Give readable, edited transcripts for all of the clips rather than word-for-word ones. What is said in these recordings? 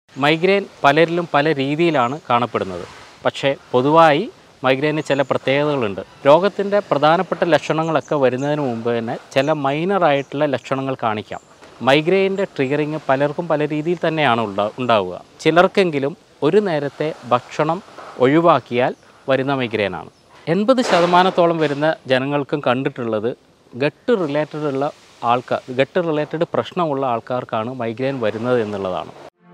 Migraine പലരിലും പല രീതിയിലാണ് കാണപ്പെടുന്നത്. പക്ഷേ പൊതുവായി മൈഗ്രെയിന് ചില പ്രത്യേകതകളുണ്ട്. രോഗത്തിൻ്റെ പ്രധാനപ്പെട്ട ലക്ഷണങ്ങളൊക്കെ വരുന്നതിന് മുമ്പ് തന്നെ ചില മൈനറായിട്ടുള്ള ലക്ഷണങ്ങൾ കാണിക്കാം. മൈഗ്രെയിൻ്റെ ട്രിഗറിങ് പലർക്കും പല രീതിയിൽ തന്നെയാണ് ഉണ്ടാവുക. ചിലർക്കെങ്കിലും ഒരു നേരത്തെ ഭക്ഷണം ഒഴിവാക്കിയാൽ വരുന്ന മൈഗ്രെയിനാണ്. 80% വരുന്ന ജനങ്ങൾക്കും കണ്ടിട്ടുള്ളത് ഗട്ട് റിലേറ്റഡ് പ്രശ്നമുള്ള ആൾക്കാർക്കാണ് മൈഗ്രെയിൻ വരുന്നത് എന്നുള്ളതാണ്.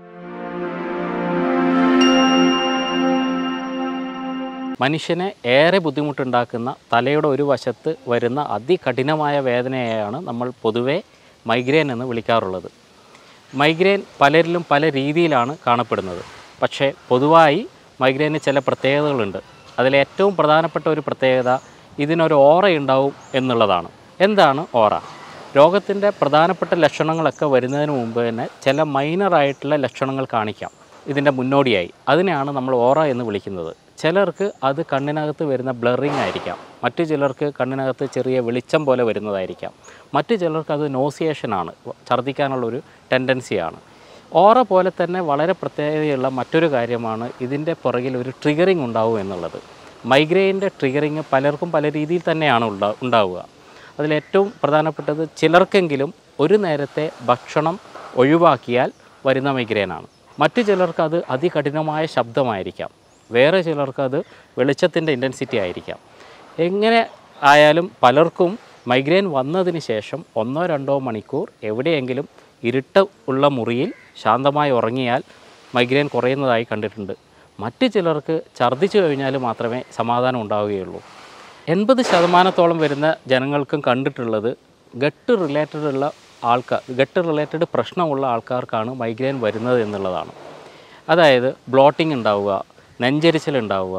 മനുഷ്യനെ ഏറെ ബുദ്ധിമുട്ടുണ്ടാക്കുന്ന തലയുടെ ഒരു വശത്ത് വരുന്ന അതികഠിനമായ വേദനയെയാണ് നമ്മൾ പൊതുവെ മൈഗ്രെയിൻ എന്ന് വിളിക്കാറുള്ളത്. മൈഗ്രെയിൻ പലരിലും പല രീതിയിലാണ് കാണപ്പെടുന്നത്. പക്ഷേ പൊതുവായി മൈഗ്രെയിന് ചില പ്രത്യേകതകളുണ്ട്. അതിലേറ്റവും പ്രധാനപ്പെട്ട ഒരു പ്രത്യേകത ഇതിനൊരു ഓറ ഉണ്ടാവും എന്നുള്ളതാണ്. എന്താണ് ഓറ? രോഗത്തിൻ്റെ പ്രധാനപ്പെട്ട ലക്ഷണങ്ങളൊക്കെ വരുന്നതിന് മുമ്പ് തന്നെ ചില മൈനറായിട്ടുള്ള ലക്ഷണങ്ങൾ കാണിക്കാം ഇതിൻ്റെ മുന്നോടിയായി. അതിനെയാണ് നമ്മൾ ഓറ എന്ന് വിളിക്കുന്നത്. ചിലർക്ക് അത് കണ്ണിനകത്ത് വരുന്ന ബ്ലറിങ് ആയിരിക്കാം, മറ്റു ചിലർക്ക് കണ്ണിനകത്ത് ചെറിയ വെളിച്ചം പോലെ വരുന്നതായിരിക്കാം, മറ്റു ചിലർക്ക് അത് നോസിയേഷനാണ്, ഛർദ്ദിക്കാനുള്ളൊരു ടെൻഡൻസിയാണ്. ഓറ പോലെ തന്നെ വളരെ പ്രത്യേകതയുള്ള മറ്റൊരു കാര്യമാണ് ഇതിൻ്റെ പുറകിൽ ഒരു ട്രിഗറിങ് ഉണ്ടാവും എന്നുള്ളത്. മൈഗ്രെയിൻ്റെ ട്രിഗറിങ് പലർക്കും പല രീതിയിൽ തന്നെയാണ് ഉണ്ടാവുക. അതിലേറ്റവും പ്രധാനപ്പെട്ടത് ചിലർക്കെങ്കിലും ഒരു നേരത്തെ ഭക്ഷണം ഒഴിവാക്കിയാൽ വരുന്ന മൈഗ്രെയിനാണ്. മറ്റു ചിലർക്ക് അത് അതികഠിനമായ ശബ്ദമായിരിക്കാം, വേറെ ചിലർക്ക് അത് വെളിച്ചത്തിൻ്റെ ഇൻറ്റൻസിറ്റി ആയിരിക്കാം. എങ്ങനെ ആയാലും പലർക്കും മൈഗ്രെയിൻ വന്നതിന് ശേഷം 1-2 മണിക്കൂർ എവിടെയെങ്കിലും ഇരുട്ട് ഉള്ള മുറിയിൽ ശാന്തമായി ഉറങ്ങിയാൽ മൈഗ്രെയിൻ കുറയുന്നതായി കണ്ടിട്ടുണ്ട്. മറ്റു ചിലർക്ക് ഛർദ്ദിച്ചു കഴിഞ്ഞാൽ മാത്രമേ സമാധാനം ഉണ്ടാവുകയുള്ളൂ. 80% വരുന്ന ജനങ്ങൾക്കും കണ്ടിട്ടുള്ളത് ഗട്ട് റിലേറ്റഡ് പ്രശ്നമുള്ള ആൾക്കാർക്കാണ് മൈഗ്രെയിൻ വരുന്നത് എന്നുള്ളതാണ്. അതായത് ബ്ലോട്ടിംഗ് ഉണ്ടാവുക, നെഞ്ചരിച്ചിലുണ്ടാവുക,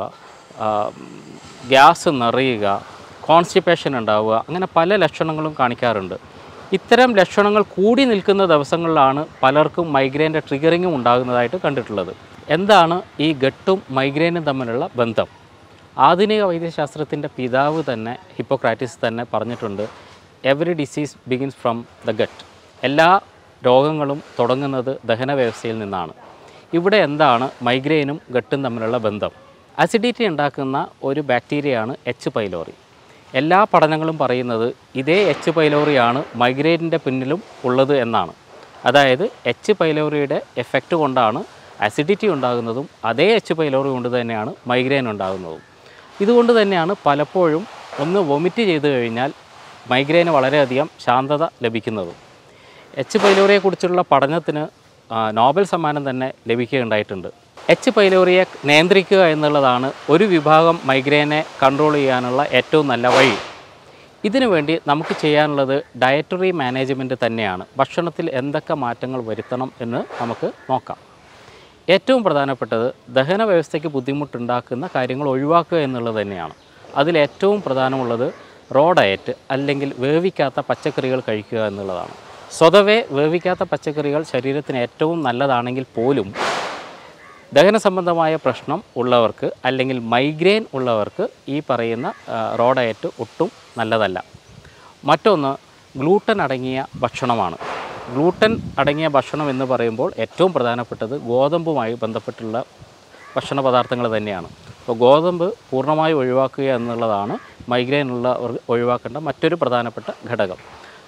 ഗ്യാസ് നിറയുക, കോൺസ്റ്റിപ്പേഷൻ ഉണ്ടാവുക, അങ്ങനെ പല ലക്ഷണങ്ങളും കാണിക്കാറുണ്ട്. ഇത്തരം ലക്ഷണങ്ങൾ കൂടി നിൽക്കുന്ന ദിവസങ്ങളിലാണ് പലർക്കും മൈഗ്രെയിൻ്റെ ട്രിഗറിങ്ങും ഉണ്ടാകുന്നതായിട്ട് കണ്ടിട്ടുള്ളത്. എന്താണ് ഈ ഗട്ടും മൈഗ്രെയിനും തമ്മിലുള്ള ബന്ധം? ആധുനിക വൈദ്യശാസ്ത്രത്തിൻ്റെ പിതാവ് തന്നെ ഹിപ്പോക്രാറ്റീസ് തന്നെ പറഞ്ഞിട്ടുണ്ട്, every disease begins from the gut. എല്ലാ രോഗങ്ങളും തുടങ്ങുന്നത് ദഹന വ്യവസ്ഥയിൽ നിന്നാണ്. ഇവിടെ എന്താണ് മൈഗ്രെയിനും ഗട്ടും തമ്മിലുള്ള ബന്ധം? അസിഡിറ്റി ഉണ്ടാക്കുന്ന ഒരു ബാക്ടീരിയയാണ് എച്ച് പൈലോറി. എല്ലാ പഠനങ്ങളും പറയുന്നത് ഇതേ എച്ച് പൈലോറിയാണ് മൈഗ്രെയിനിൻ്റെ പിന്നിലും ഉള്ളത് എന്നാണ്. അതായത് എച്ച് പൈലോറിയുടെ എഫക്റ്റ് കൊണ്ടാണ് അസിഡിറ്റി ഉണ്ടാകുന്നതും അതേ എച്ച് പൈലോറി കൊണ്ട് തന്നെയാണ് മൈഗ്രെയിൻ ഉണ്ടാകുന്നതും. ഇതുകൊണ്ട് തന്നെയാണ് പലപ്പോഴും ഒന്ന് വൊമിറ്റ് ചെയ്തു കഴിഞ്ഞാൽ മൈഗ്രെയിന് വളരെയധികം ശാന്തത ലഭിക്കുന്നതും. എച്ച് പൈലോറിയെക്കുറിച്ചുള്ള പഠനത്തിന് നോബൽ സമ്മാനം തന്നെ ലഭിക്കുകയുണ്ടായിട്ടുണ്ട്. എച്ച് പൈലോറിയെ നിയന്ത്രിക്കുക എന്നുള്ളതാണ് ഒരു വിഭാഗം മൈഗ്രെയിനെ കൺട്രോൾ ചെയ്യാനുള്ള ഏറ്റവും നല്ല വഴി. ഇതിനു വേണ്ടി നമുക്ക് ചെയ്യാനുള്ളത് ഡയറ്ററി മാനേജ്മെൻറ്റ് തന്നെയാണ്. ഭക്ഷണത്തിൽ എന്തൊക്കെ മാറ്റങ്ങൾ വരുത്തണം എന്ന് നമുക്ക് നോക്കാം. ഏറ്റവും പ്രധാനപ്പെട്ടത് ദഹന വ്യവസ്ഥയ്ക്ക് ബുദ്ധിമുട്ടുണ്ടാക്കുന്ന കാര്യങ്ങൾ ഒഴിവാക്കുക എന്നുള്ളത് തന്നെയാണ്. അതിലേറ്റവും പ്രധാനമുള്ളത് റോ ഡയറ്റ് അല്ലെങ്കിൽ വേവിക്കാത്ത പച്ചക്കറികൾ കഴിക്കുക എന്നുള്ളതാണ്. സ്വതവേ വേവിക്കാത്ത പച്ചക്കറികൾ ശരീരത്തിന് ഏറ്റവും നല്ലതാണെങ്കിൽ പോലും ദഹന സംബന്ധമായ പ്രശ്നം ഉള്ളവർക്ക് അല്ലെങ്കിൽ മൈഗ്രെയിൻ ഉള്ളവർക്ക് ഈ പറയുന്ന റോ ഡയറ്റ് ഒട്ടും നല്ലതല്ല. മറ്റൊന്ന് ഗ്ലൂട്ടൻ അടങ്ങിയ ഭക്ഷണമാണ്. ഗ്ലൂട്ടൻ അടങ്ങിയ ഭക്ഷണം എന്ന് പറയുമ്പോൾ ഏറ്റവും പ്രധാനപ്പെട്ടത് ഗോതമ്പുമായി ബന്ധപ്പെട്ടുള്ള ഭക്ഷണ പദാർത്ഥങ്ങൾ തന്നെയാണ്. അപ്പോൾ ഗോതമ്പ് പൂർണ്ണമായി ഒഴിവാക്കുക എന്നുള്ളതാണ് മൈഗ്രെയിൻ ഉള്ളവർ ഒഴിവാക്കേണ്ട മറ്റൊരു പ്രധാനപ്പെട്ട ഘടകം.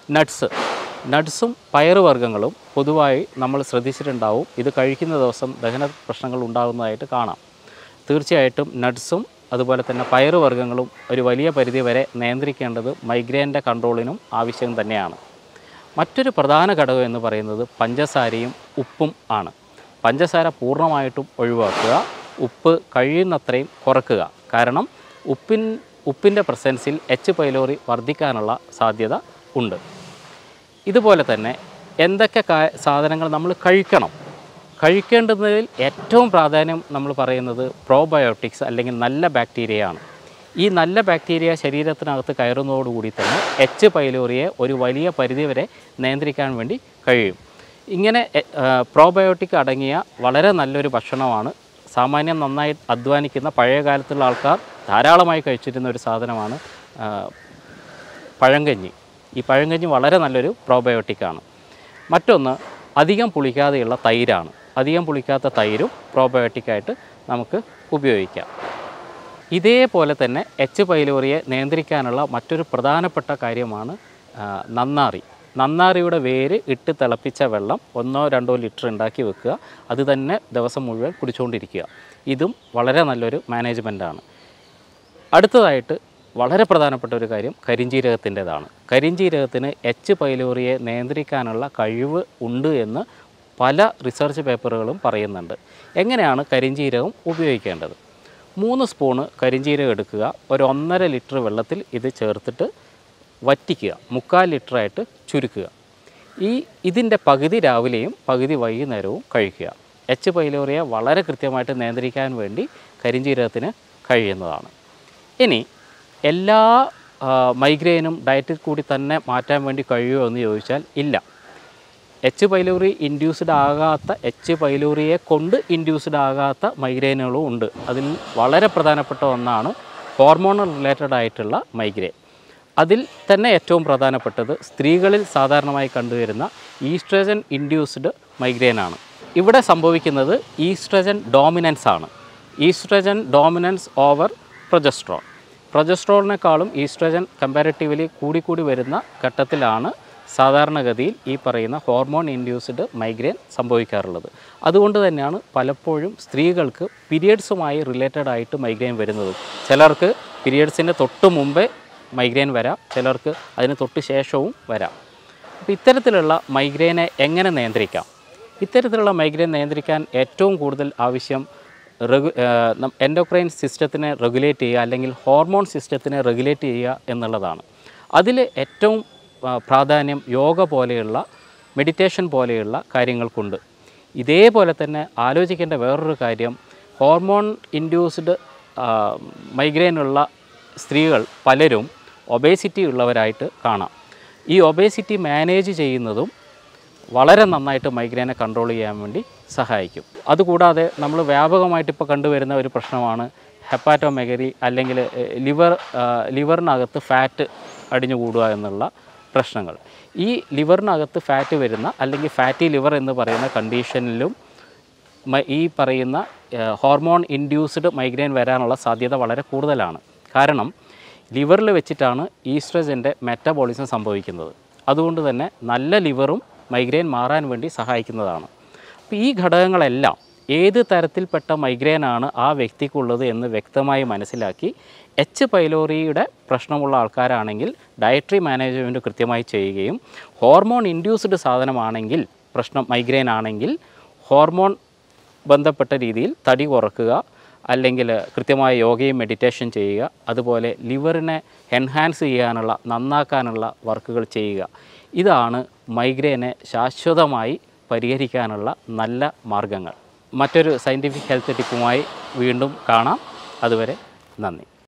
നട്ട്സും പയറുവർഗ്ഗങ്ങളും പൊതുവായി നമ്മൾ ശ്രദ്ധിച്ചിട്ടുണ്ടാവും. ഇത് കഴിക്കുന്ന ദിവസം ദഹന പ്രശ്നങ്ങൾ ഉണ്ടാകുന്നതായിട്ട് കാണാം. തീർച്ചയായിട്ടും നട്ട്സും അതുപോലെ തന്നെ പയറുവർഗ്ഗങ്ങളും ഒരു വലിയ പരിധി വരെ നിയന്ത്രിക്കേണ്ടത് മൈഗ്രെയിൻ്റെ കൺട്രോളിനും ആവശ്യം തന്നെയാണ്. മറ്റൊരു പ്രധാന ഘടകം എന്ന് പറയുന്നത് പഞ്ചസാരയും ഉപ്പും ആണ്. പഞ്ചസാര പൂർണ്ണമായിട്ടും ഒഴിവാക്കുക, ഉപ്പ് കഴിയുന്നത്രയും കുറയ്ക്കുക. കാരണം ഉപ്പിൻ്റെ പ്രസൻസിൽ എച്ച് പൈലോറി വർദ്ധിക്കാനുള്ള സാധ്യത ഉണ്ട്. ഇതുപോലെ തന്നെ എന്തൊക്കെ സാധനങ്ങൾ നമ്മൾ കഴിക്കേണ്ടതിൽ ഏറ്റവും പ്രാധാന്യം നമ്മൾ പറയുന്നത് പ്രോബയോട്ടിക്സ് അല്ലെങ്കിൽ നല്ല ബാക്ടീരിയയാണ്. ഈ നല്ല ബാക്ടീരിയ ശരീരത്തിനകത്ത് കയറുന്നതോടുകൂടി തന്നെ എച്ച് പൈലോറിയെ ഒരു വലിയ പരിധിവരെ നിയന്ത്രിക്കാൻ വേണ്ടി കഴിയും. ഇങ്ങനെ പ്രോബയോട്ടിക് അടങ്ങിയ വളരെ നല്ലൊരു ഭക്ഷണമാണ്. സാമാന്യം നന്നായി അധ്വാനിക്കുന്ന പഴയ കാലത്തുള്ള ആൾക്കാർ ധാരാളമായി കഴിച്ചിരുന്ന ഒരു സാധനമാണ് പഴങ്കഞ്ഞി. ഈ പഴങ്കഞ്ഞി വളരെ നല്ലൊരു പ്രോബയോട്ടിക്കാണ്. മറ്റൊന്ന് അധികം പുളിക്കാതെയുള്ള തൈരാണ്. അധികം പുളിക്കാത്ത തൈരും പ്രോബയോട്ടിക്കായിട്ട് നമുക്ക് ഉപയോഗിക്കാം. ഇതേപോലെ തന്നെ എച്ച് പൈലോറിയെ നിയന്ത്രിക്കാനുള്ള മറ്റൊരു പ്രധാനപ്പെട്ട കാര്യമാണ് നന്നാറി. നന്നാറിയുടെ വേര് ഇട്ട് തിളപ്പിച്ച വെള്ളം 1-2 ലിറ്റർ ഉണ്ടാക്കി വെക്കുക. അത് തന്നെ ദിവസം മുഴുവൻ കുടിച്ചുകൊണ്ടിരിക്കുക. ഇതും വളരെ നല്ലൊരു മാനേജ്മെൻറ്റാണ്. അടുത്തതായിട്ട് വളരെ പ്രധാനപ്പെട്ട ഒരു കാര്യം കരിഞ്ജീരകത്തിൻ്റെതാണ്. കരിഞ്ജീരകത്തിന് എച്ച് പൈലോറിയെ നിയന്ത്രിക്കാനുള്ള കഴിവ് ഉണ്ട് എന്ന് പല റിസർച്ച് പേപ്പറുകളും പറയുന്നുണ്ട്. എങ്ങനെയാണ് കരിഞ്ജീരകം ഉപയോഗിക്കേണ്ടത്? 3 സ്പൂണ് കരിഞ്ജീരകം എടുക്കുക. ഒരു 1.5 ലിറ്റർ വെള്ളത്തിൽ ഇത് ചേർത്തിട്ട് വറ്റിക്കുക. 3/4 ലിറ്ററായിട്ട് ചുരുക്കുക. ഇതിൻ്റെ പകുതി രാവിലെയും പകുതി വൈകുന്നേരവും കഴിക്കുക. എച്ച് പൈലോറിയെ വളരെ കൃത്യമായിട്ട് നിയന്ത്രിക്കാൻ വേണ്ടി കരിഞ്ജീരകത്തിന് കഴിയുന്നതാണ്. ഇനി എല്ലാ മൈഗ്രെയിനും ഡയറ്റിൽ കൂടി തന്നെ മാറ്റാൻ വേണ്ടി കഴിയുമോ എന്ന് ചോദിച്ചാൽ ഇല്ല. എച്ച് പൈലോറി ഇൻഡ്യൂസ്ഡ് ആകാത്ത, എച്ച് പൈലോറിയെ കൊണ്ട് ഇൻഡ്യൂസ്ഡ് ആകാത്ത മൈഗ്രെയിനുകളും ഉണ്ട്. അതിൽ വളരെ പ്രധാനപ്പെട്ട ഒന്നാണ് ഹോർമോണൽ റിലേറ്റഡ് ആയിട്ടുള്ള മൈഗ്രെയിൻ. അതിൽ തന്നെ ഏറ്റവും പ്രധാനപ്പെട്ടത് സ്ത്രീകളിൽ സാധാരണമായി കണ്ടുവരുന്ന ഈസ്ട്രജൻ ഇൻഡ്യൂസ്ഡ് മൈഗ്രെയിനാണ്. ഇവിടെ സംഭവിക്കുന്നത് ഈസ്ട്രജൻ ഡോമിനൻസ് ആണ്. Oestrogen dominance over progesterone. പ്രൊജസ്ട്രോണിനേക്കാളും ഈസ്ട്രജൻ കമ്പാരിറ്റീവ്ലി കൂടിക്കൂടി വരുന്ന ഘട്ടത്തിലാണ് സാധാരണഗതിയിൽ ഈ പറയുന്ന ഹോർമോൺ ഇൻഡ്യൂസ്ഡ് മൈഗ്രെയിൻ സംഭവിക്കാറുള്ളത്. അതുകൊണ്ട് തന്നെയാണ് പലപ്പോഴും സ്ത്രീകൾക്ക് പീരിയഡ്സുമായി റിലേറ്റഡ് ആയിട്ട് മൈഗ്രെയിൻ വരുന്നത്. ചിലർക്ക് പീരിയഡ്സിൻ്റെ തൊട്ട് മുമ്പേ മൈഗ്രെയിൻ വരാം, ചിലർക്ക് അതിന് തൊട്ട് ശേഷവും വരാം. അപ്പോൾ ഇത്തരത്തിലുള്ള മൈഗ്രെയിനെ എങ്ങനെ നിയന്ത്രിക്കാം? ഇത്തരത്തിലുള്ള മൈഗ്രെയിൻ നിയന്ത്രിക്കാൻ ഏറ്റവും കൂടുതൽ ആവശ്യം എൻഡോക്രൈൻ സിസ്റ്റത്തിനെ റെഗുലേറ്റ് ചെയ്യുക, അല്ലെങ്കിൽ ഹോർമോൺ സിസ്റ്റത്തിനെ റെഗുലേറ്റ് ചെയ്യുക എന്നുള്ളതാണ്. അതിൽ ഏറ്റവും പ്രാധാന്യം യോഗ പോലെയുള്ള, മെഡിറ്റേഷൻ പോലെയുള്ള കാര്യങ്ങൾക്കുണ്ട്. ഇതേപോലെ തന്നെ ആലോചിക്കേണ്ട വേറൊരു കാര്യം, ഹോർമോൺ ഇൻഡ്യൂസ്ഡ് മൈഗ്രെയിനുള്ള സ്ത്രീകൾ പലരും ഒബേസിറ്റി ഉള്ളവരായിട്ട് കാണാം. ഈ ഒബേസിറ്റി മാനേജ് ചെയ്യുന്നതും വളരെ നന്നായിട്ട് മൈഗ്രെയിനെ കൺട്രോൾ ചെയ്യാൻ വേണ്ടി സഹായിക്കും. അതുകൂടാതെ നമ്മൾ വ്യാപകമായിട്ട് ഇപ്പോൾ കണ്ടുവരുന്ന ഒരു പ്രശ്നമാണ് ഹെപ്പാറ്റോമെഗലി, അല്ലെങ്കിൽ ലിവറിനകത്ത് ഫാറ്റ് അടിഞ്ഞുകൂടുക എന്നുള്ള പ്രശ്നങ്ങൾ. ഈ ലിവറിനകത്ത് ഫാറ്റ് വരുന്ന, അല്ലെങ്കിൽ ഫാറ്റി ലിവർ എന്ന് പറയുന്ന കണ്ടീഷനിലും ഈ പറയുന്ന ഹോർമോൺ ഇൻഡ്യൂസ്ഡ് മൈഗ്രെയിൻ വരാനുള്ള സാധ്യത വളരെ കൂടുതലാണ്. കാരണം ലിവറിൽ വെച്ചിട്ടാണ് ഈസ്ട്രജൻ്റെ മെറ്റബോളിസം സംഭവിക്കുന്നത്. അതുകൊണ്ട് തന്നെ നല്ല ലിവറും മൈഗ്രെയിൻ മാറാൻ വേണ്ടി സഹായിക്കുന്നതാണ്. അപ്പോൾ ഈ ഘടകങ്ങളെല്ലാം ഏത് തരത്തിൽപ്പെട്ട മൈഗ്രെയിനാണ് ആ വ്യക്തിക്കുള്ളത് എന്ന് വ്യക്തമായി മനസ്സിലാക്കി, എച്ച് പൈലോറിയുടെ പ്രശ്നമുള്ള ആൾക്കാരാണെങ്കിൽ ഡയറ്ററി മാനേജ്മെൻറ്റ് കൃത്യമായി ചെയ്യുകയും, ഹോർമോൺ ഇൻഡ്യൂസ്ഡ് സാധനമാണെങ്കിൽ, മൈഗ്രെയിൻ ആണെങ്കിൽ ഹോർമോൺ ബന്ധപ്പെട്ട രീതിയിൽ തടി കുറക്കുക, അല്ലെങ്കിൽ കൃത്യമായ യോഗയും മെഡിറ്റേഷൻ ചെയ്യുക, അതുപോലെ ലിവറിനെ എൻഹാൻസ് ചെയ്യാനുള്ള, നന്നാക്കാനുള്ള വർക്കുകൾ ചെയ്യുക. ഇതാണ് മൈഗ്രെയിനെ ശാശ്വതമായി പരിഹരിക്കാനുള്ള നല്ല മാർഗങ്ങൾ. മറ്റൊരു സയൻറ്റിഫിക് ഹെൽത്ത് ടിപ്പുമായി വീണ്ടും കാണാം. അതുവരെ നന്ദി.